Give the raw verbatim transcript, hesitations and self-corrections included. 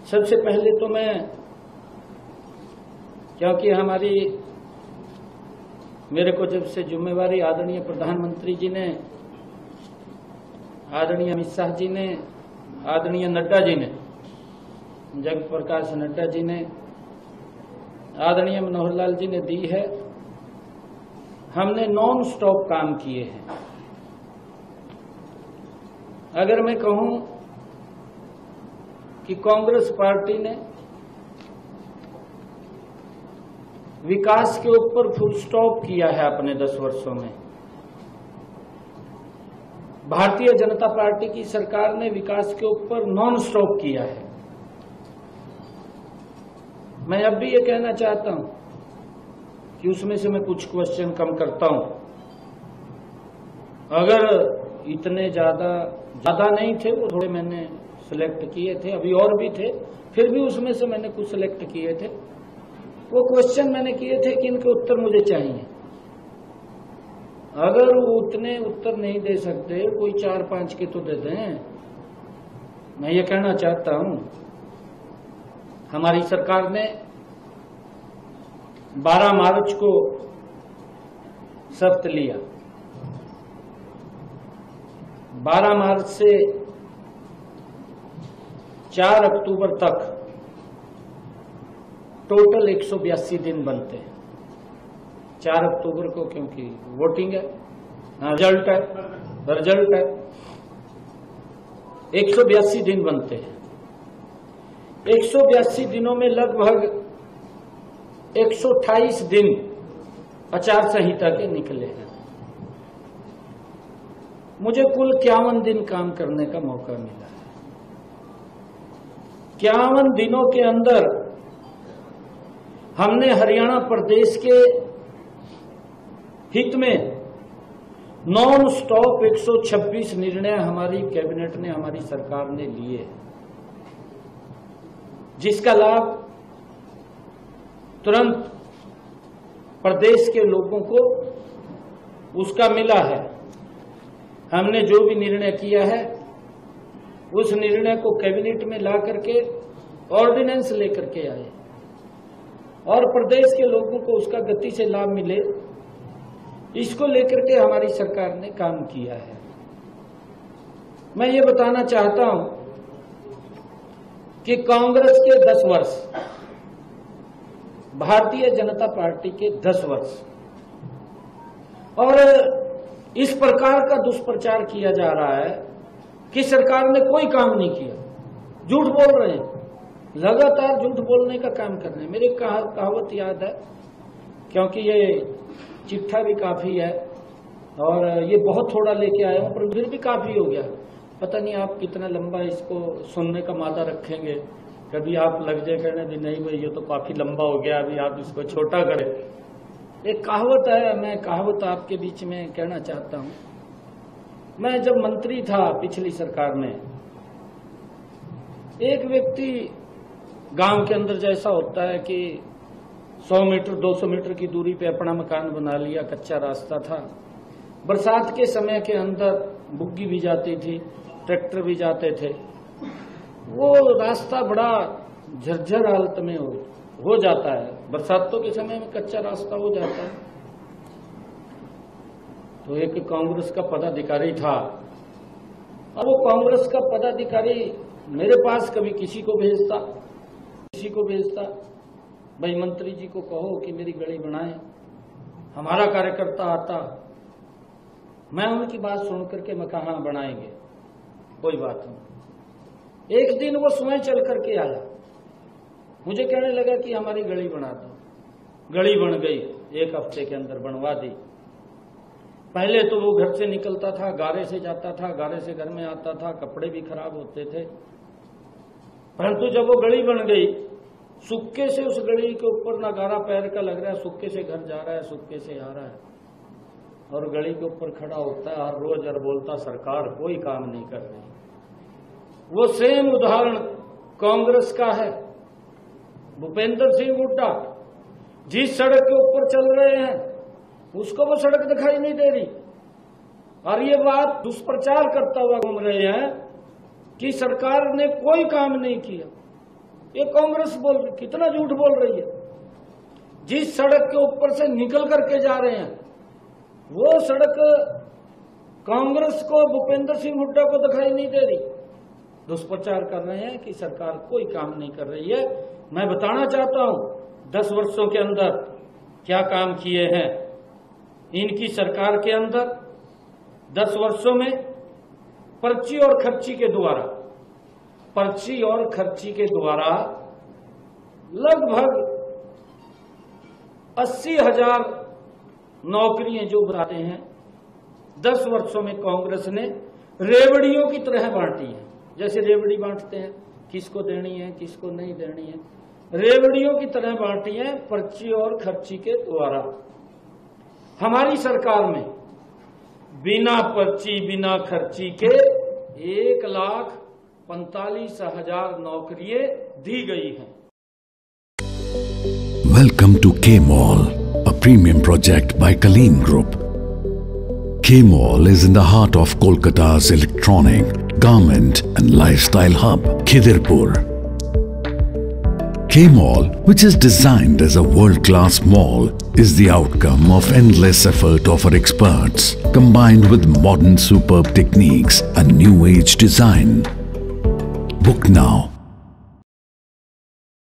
सबसे पहले तो मैं, क्योंकि हमारी मेरे को जब से जिम्मेवारी आदरणीय प्रधानमंत्री जी ने, आदरणीय अमित शाह जी ने, आदरणीय नड्डा जी ने, जगत प्रकाश नड्डा जी ने, आदरणीय मनोहर लाल जी ने दी है, हमने नॉन स्टॉप काम किए हैं। अगर मैं कहूं कि कांग्रेस पार्टी ने विकास के ऊपर फुल स्टॉप किया है अपने दस वर्षों में, भारतीय जनता पार्टी की सरकार ने विकास के ऊपर नॉन स्टॉप किया है। मैं अब भी ये कहना चाहता हूं कि उसमें से मैं कुछ क्वेश्चन कम करता हूं। अगर इतने ज्यादा ज्यादा नहीं थे, वो थोड़े मैंने सिलेक्ट किए थे, अभी और भी थे, फिर भी उसमें से मैंने कुछ सिलेक्ट किए थे। वो क्वेश्चन मैंने किए थे कि इनके उत्तर मुझे चाहिए। अगर वो उतने उत्तर नहीं दे सकते, कोई चार पांच के तो दे दें। मैं ये कहना चाहता हूं, हमारी सरकार ने बारह मार्च को शपथ लिया। बारह मार्च से चार अक्टूबर तक टोटल एक सौ बयासी दिन बनते हैं। चार अक्टूबर को क्योंकि वोटिंग है, रिजल्ट है, रिजल्ट है, एक सौ बयासी दिन बनते हैं। एक सौ बयासी दिनों में लगभग एक सौ अट्ठाईस दिन आचार संहिता के निकले हैं। मुझे कुल इक्यावन दिन काम करने का मौका मिला है। इक्यावन दिनों के अंदर हमने हरियाणा प्रदेश के हित में नॉन स्टॉप एक सौ छब्बीस निर्णय हमारी कैबिनेट ने, हमारी सरकार ने लिए, जिसका लाभ तुरंत प्रदेश के लोगों को उसका मिला है। हमने जो भी निर्णय किया है, उस निर्णय को कैबिनेट में ला करके ऑर्डिनेंस लेकर के आए और प्रदेश के लोगों को उसका गति से लाभ मिले, इसको लेकर के हमारी सरकार ने काम किया है। मैं ये बताना चाहता हूं कि कांग्रेस के दस वर्ष, भारतीय जनता पार्टी के दस वर्ष, और इस प्रकार का दुष्प्रचार किया जा रहा है कि सरकार ने कोई काम नहीं किया। झूठ बोल रहे हैं, लगातार झूठ बोलने का काम कर रहे हैं। मेरी कहावत याद है, क्योंकि ये चिट्ठा भी काफी है और ये बहुत थोड़ा लेके आया हूं, पर फिर भी काफी हो गया। पता नहीं आप कितना लंबा इसको सुनने का मादा रखेंगे। कभी आप लग जाए कहने भी नहीं भाई ये तो काफी लंबा हो गया, अभी आप इसको छोटा करें। एक कहावत है, मैं कहावत आपके बीच में कहना चाहता हूं। मैं जब मंत्री था पिछली सरकार में, एक व्यक्ति गांव के अंदर जैसा होता है कि सौ मीटर दो सौ मीटर की दूरी पे अपना मकान बना लिया, कच्चा रास्ता था। बरसात के समय के अंदर बुग्गी भी जाती थी, ट्रैक्टर भी जाते थे, वो रास्ता बड़ा झरझर हालत में हो, हो जाता है। बरसातों के समय में कच्चा रास्ता हो जाता है। तो एक कांग्रेस का पदाधिकारी था और वो कांग्रेस का पदाधिकारी मेरे पास कभी किसी को भेजता, किसी को भेजता, भाई मंत्री जी को कहो कि मेरी गली बनाए। हमारा कार्यकर्ता आता, मैं उनकी बात सुन करके मैं कहा हाँ बनाएंगे, कोई बात नहीं। एक दिन वो स्वयं चल करके आया, मुझे कहने लगा कि हमारी गली बना दो। गली बन गई, एक हफ्ते के अंदर बनवा दी। पहले तो वो घर से निकलता था, गारे से जाता था, गारे से घर में आता था, कपड़े भी खराब होते थे। परंतु जब वो गली बन गई, सुक्के से उस गली के ऊपर ना गारा पैर का लग रहा है, सुक्के से घर जा रहा है, सुक्के से आ रहा है, और गली के ऊपर खड़ा होता है हर रोज और बोलता सरकार कोई काम नहीं कर रही। वो सेम उदाहरण कांग्रेस का है। भूपेंद्र सिंह हुड्डा जिस सड़क के ऊपर चल रहे हैं उसको वो सड़क दिखाई नहीं दे रही, और ये बात दुष्प्रचार करता हुआ घूम रहे हैं कि सरकार ने कोई काम नहीं किया। ये कांग्रेस बोल रही, कितना झूठ बोल रही है। जिस सड़क के ऊपर से निकल करके जा रहे हैं वो सड़क कांग्रेस को, भूपेंद्र सिंह हुड्डा को दिखाई नहीं दे रही। दुष्प्रचार कर रहे हैं कि सरकार कोई काम नहीं कर रही है। मैं बताना चाहता हूं दस वर्षों के अंदर क्या काम किए हैं इनकी सरकार के अंदर। दस वर्षों में पर्ची और खर्ची के द्वारा पर्ची और खर्ची के द्वारा लगभग अस्सी हजार नौकरियां जो बनाते हैं दस वर्षों में कांग्रेस ने रेवड़ियों की तरह बांटी है। जैसे रेवड़ी बांटते हैं, किसको देनी है किसको नहीं देनी है, रेवड़ियों की तरह बांटी है पर्ची और खर्ची के द्वारा। हमारी सरकार में बिना पर्ची बिना खर्ची के एक लाख पैंतालीस हजार नौकरियां दी गई हैं। Welcome to K-Mall, a premium project by Kaleen Group. K-Mall is in the heart of Kolkata's electronic, garment and lifestyle hub, Khidirpur. K-Mall, which is designed as a world-class mall, is the outcome of endless effort of our experts, combined with modern superb techniques and new age design. Book now